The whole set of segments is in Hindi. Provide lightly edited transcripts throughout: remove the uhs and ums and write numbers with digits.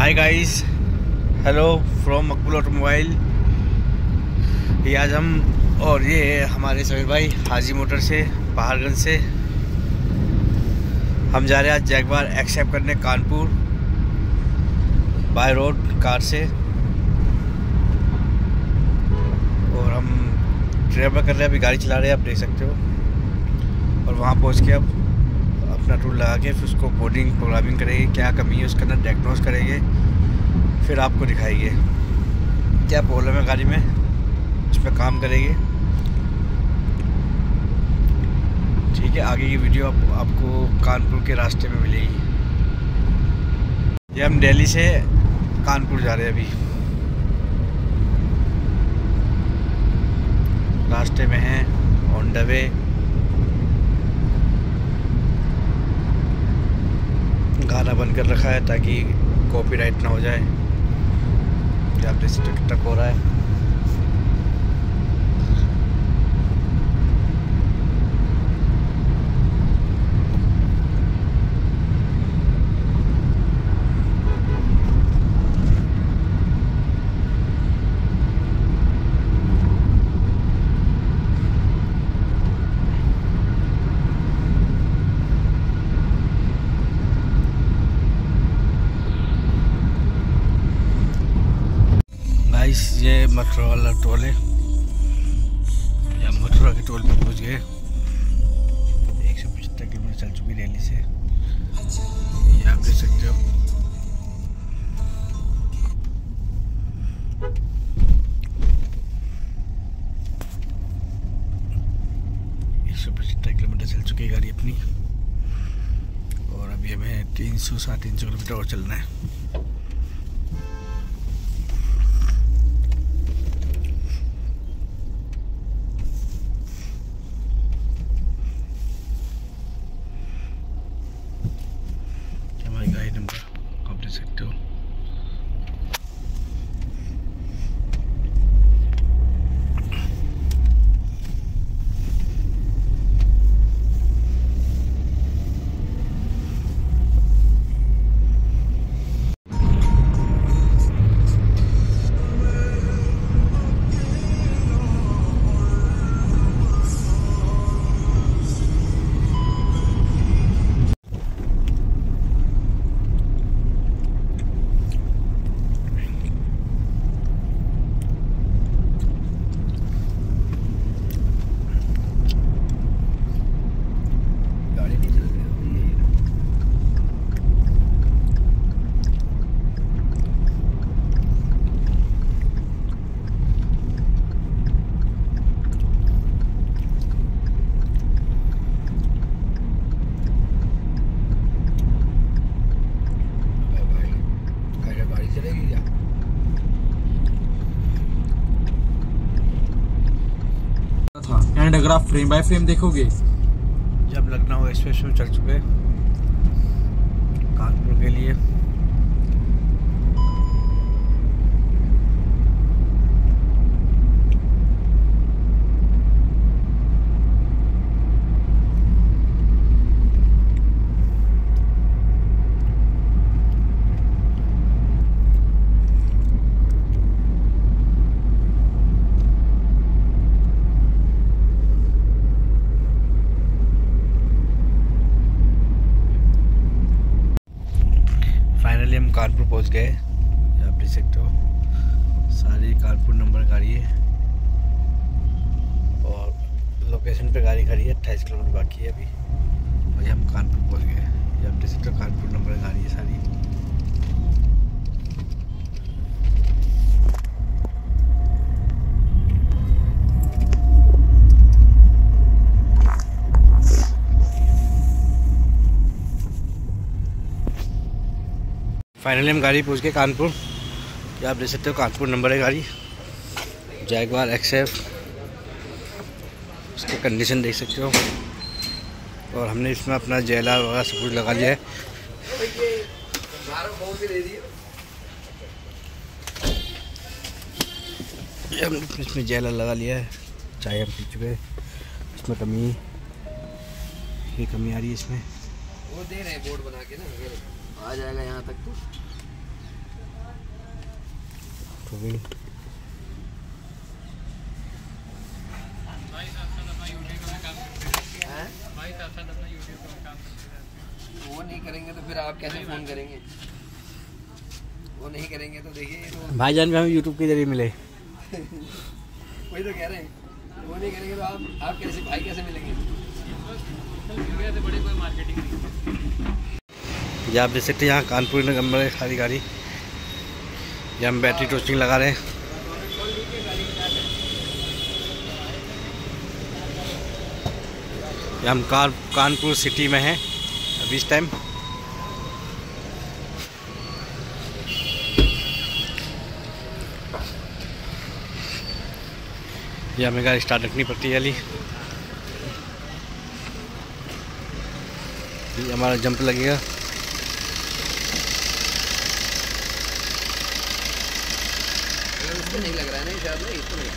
Hi guys, hello from Maqbool automobile. ये आज हम और ये हमारे समीर भाई हाजी मोटर से पहाड़गंज से हम जा रहे हैं आज जैगवार एक्सेप्ट करने कानपुर बाय रोड कार से। और हम ट्रैवल कर रहे हैं, अभी गाड़ी चला रहे हैं, आप देख सकते हो। और वहाँ पहुँच के अब अपना टूल लगा के फिर उसको कोडिंग प्रोग्रामिंग करेंगे, क्या कमी है उसके अंदर डायग्नोस करेंगे, फिर आपको दिखाएंगे क्या प्रॉब्लम है गाड़ी में, उस पर काम करेंगे। ठीक है, आगे की वीडियो आपको कानपुर के रास्ते में मिलेगी। ये हम दिल्ली से कानपुर जा रहे हैं, अभी रास्ते में हैं, ऑन द वे। गाना बंद कर रखा है ताकि कॉपीराइट ना हो जाए। आप देख सकते हो कितना हो रहा है। ये मथुरा वाला टोल है, या मथुरा के टोल पे पहुंच गए। 175 किलोमीटर चल चुकी दिल्ली से, ये आप देख सकते हो। किलोमीटर चल चुकी है गाड़ी अपनी, और अभी हमें 300-350 किलोमीटर और चलना है। गाड़ी नंबर आप देख सकते हो। एंड अगर आप फ्रेम बाय फ्रेम देखोगे, जब लखनऊ एक्सप्रेस में चल चुके कानपुर के लिए। फाइनली हम कानपुर पहुंच गए। आप देख सकते हो सारी कानपुर नंबर गाड़ी है, और लोकेशन पे गाड़ी खड़ी है। 28 किलोमीटर बाकी है अभी, और ये हम कानपुर पहुंच गए। ये आप देख सकते हो कानपुर नंबर गाड़ी है सारी। फाइनली हम गाड़ी पहुंच गए कानपुर। ये आप देख सकते हो कानपुर नंबर है गाड़ी, जैगवार एक्सेप्ट। उसकी कंडीशन देख सकते हो, और हमने इसमें अपना जेला वगैरह सब कुछ लगा लिया है। ये हमने इसमें जेला लगा लिया है, चाय हम पी चुके हैं। इसमें कमी, ये कमी आ रही है इसमें। वो दे रहे हैं बोर्ड बना के ना, आ जाएगा यहाँ तक तो। स्टार्ट हो गई। वो नहीं करेंगे तो फिर आप कैसे फ़ोन करेंगे? वो नहीं करेंगे तो देखिए तो भाईजान भी हमें यूट्यूब के जरिए मिले। वही तो कह रहे हैं, वो नहीं करेंगे तो आप कैसे भाई कैसे मिलेंगे? बड़ी कोई मार्केटिंग नहीं। ये आप देख सकते हैं यहाँ कानपुर नंबर है सारी गाड़ी। ये हम बैटरी टोस्टिंग लगा रहे हैं। ये हम कानपुर सिटी में हैं अभी इस टाइम। ये हमें गाड़ी स्टार्ट रखनी पड़ती है अली। ये हमारा जंप लगेगा। इसको नहीं लग रहा है ना शायद, इसको नहीं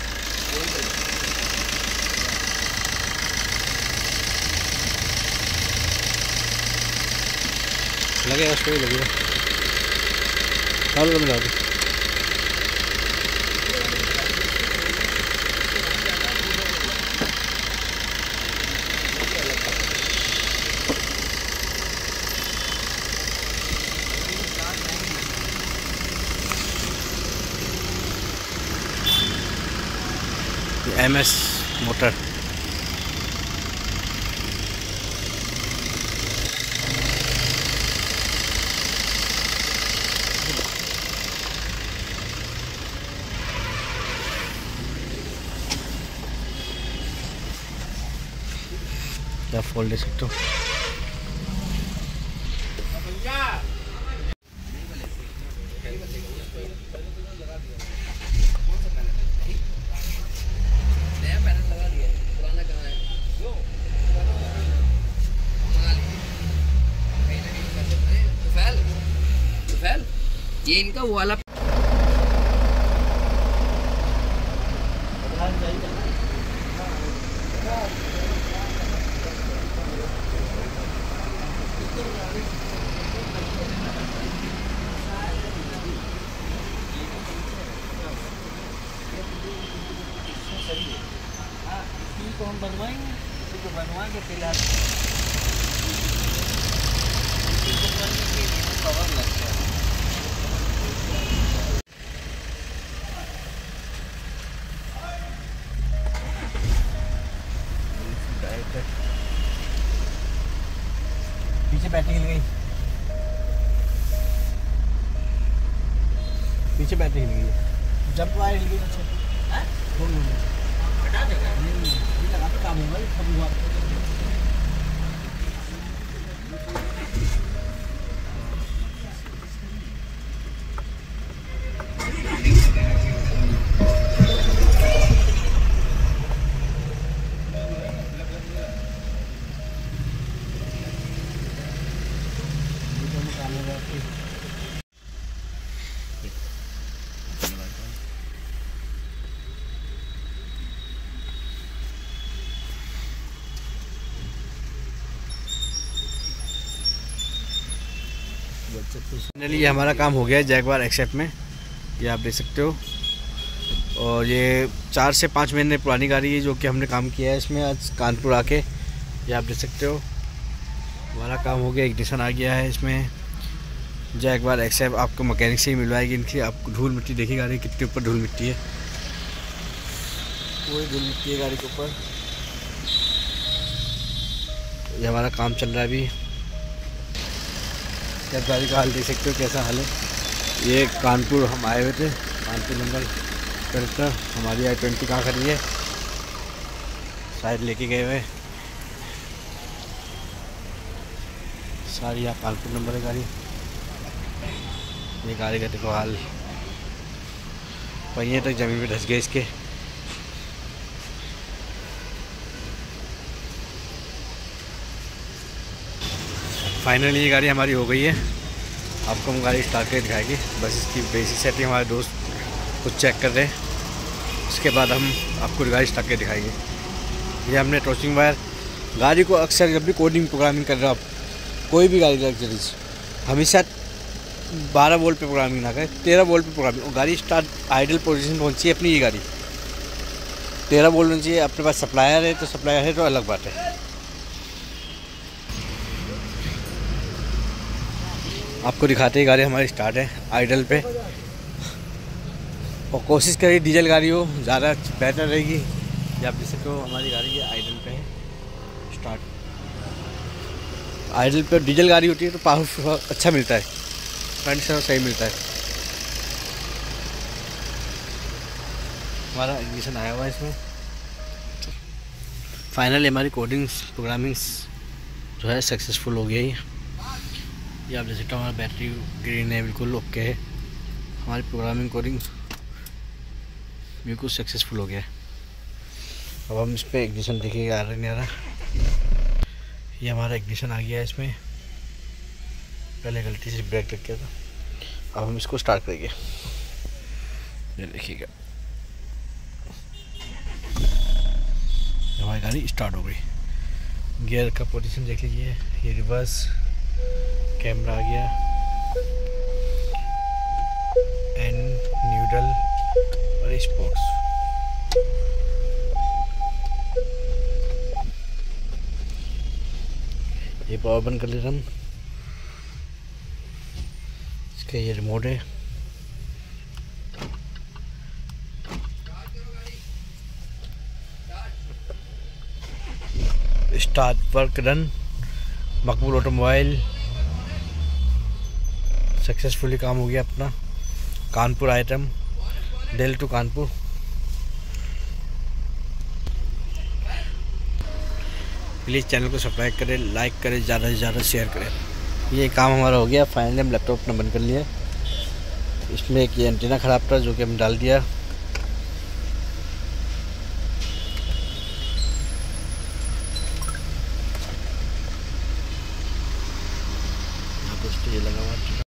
लगेगा, उसको भी लगेगा। चालू मिला दो। MS motor. क्या फोल्ड दे सकते हो। ये इनका वो वाला को हम बनवाएंगे, इसको बनवाएंगे फिलहाल इसको बनने के लिए कवर लगता है। पीछे बैटरी हिल गई, पीछे बैटरी हिल गई, जंप वायर हिल गई पीछे। हटा देगा नहीं लगा तो काम होगा सब हुआ। फाइनली ये हमारा काम हो गया है जैगवार एक्सेप्ट में, ये आप देख सकते हो। और ये 4 से 5 महीने पुरानी गाड़ी है जो कि हमने काम किया है इसमें आज कानपुर आके, ये आप देख सकते हो। हमारा काम हो गया, इग्निशन आ गया है इसमें। जैगवार एक्सेप्ट आपको मैकेनिक से ही मिलवाएगी इनकी। आपको धूल मिट्टी देखी गाड़ी कितने ऊपर धूल मिट्टी है, पूरी धूल मिट्टी है गाड़ी के ऊपर। ये हमारा काम चल रहा है अभी। जब गाड़ी का हाल देख सकते हो कैसा हाल है। ये कानपुर हम आए हुए थे, कानपुर नंबर कर हमारी I-20 कहाँ खड़ी है, शायद लेके गए हुए सारी। यहाँ कानपुर नंबर है गाड़ी। ये गाड़ी का देखो हाल, पहिए तक ज़मीन पे धस गए इसके। फाइनली ये गाड़ी हमारी हो गई है। आपको हम गाड़ी स्टार्ट करके दिखाएंगे, बस इसकी बेसिक सेटिंग हमारे दोस्त कुछ चेक कर रहे हैं, उसके बाद हम आपको गाड़ी स्टार्ट करके दिखाएंगे। ये हमने टॉर्चिंग वायर गाड़ी को अक्सर जब भी कोडिंग प्रोग्रामिंग कर रहे हो आप, कोई भी गाड़ी लग्जरीज, हमेशा 12 वोल्ट पे प्रोग्रामिंग ना करें, 13 वोल्ट पे प्रोग्रामिंग। गाड़ी स्टार्ट आइडल पोजीशन पहुंची है अपनी ये गाड़ी, 13 वोल्ट होनी चाहिए। अपने पास सप्लायर है तो अलग बात है। आपको दिखाते ही गाड़ी हमारी स्टार्ट है आइडल पे, और कोशिश करिए डीजल गाड़ी हो, ज़्यादा बेहतर रहेगी। या आप देख सकते हो हमारी गाड़ी ये आइडल पे है स्टार्ट। आइडल पे डीजल गाड़ी होती है तो पावर अच्छा मिलता है, कंडीशन सही मिलता है। हमारा इग्निशन आया हुआ है इसमें। फाइनली हमारी कोडिंग्स प्रोग्रामिंग्स जो है सक्सेसफुल हो गई है। ये आप देख सकते हो हमारा बैटरी ग्रीन है, बिल्कुल ओके है। हमारी प्रोग्रामिंग कोडिंग बिल्कुल सक्सेसफुल हो गया है। अब हम इस पर इग्निशन देखिएगा आ रहा नहीं आ रहा। ये हमारा इग्निशन आ गया है इसमें, पहले गलती से ब्रेक लग गया था। अब हम इसको स्टार्ट करेंगे, ये देखिएगा हमारी गाड़ी स्टार्ट हो गई। गियर का पोजीशन देख लीजिए, ये रिवर्स कैमरा आ गया, एंड न्यूट्रल और स्पोर्ट्स। ये पावर बंद कर लेते हम। इसका ये रिमोट है, start work done. Maqbool automobile successfully काम हो गया अपना। Kanpur item, Delhi to Kanpur. Please channel को सब्सक्राइब करें, लाइक करें, ज़्यादा से ज़्यादा शेयर करें। ये काम हमारा हो गया। फाइनली हम लैपटॉप अपना बंद कर लिया। इसमें एक ये एंटीना ख़राब था जो कि हम डाल दिया। दोस्तों ये लगा हुआ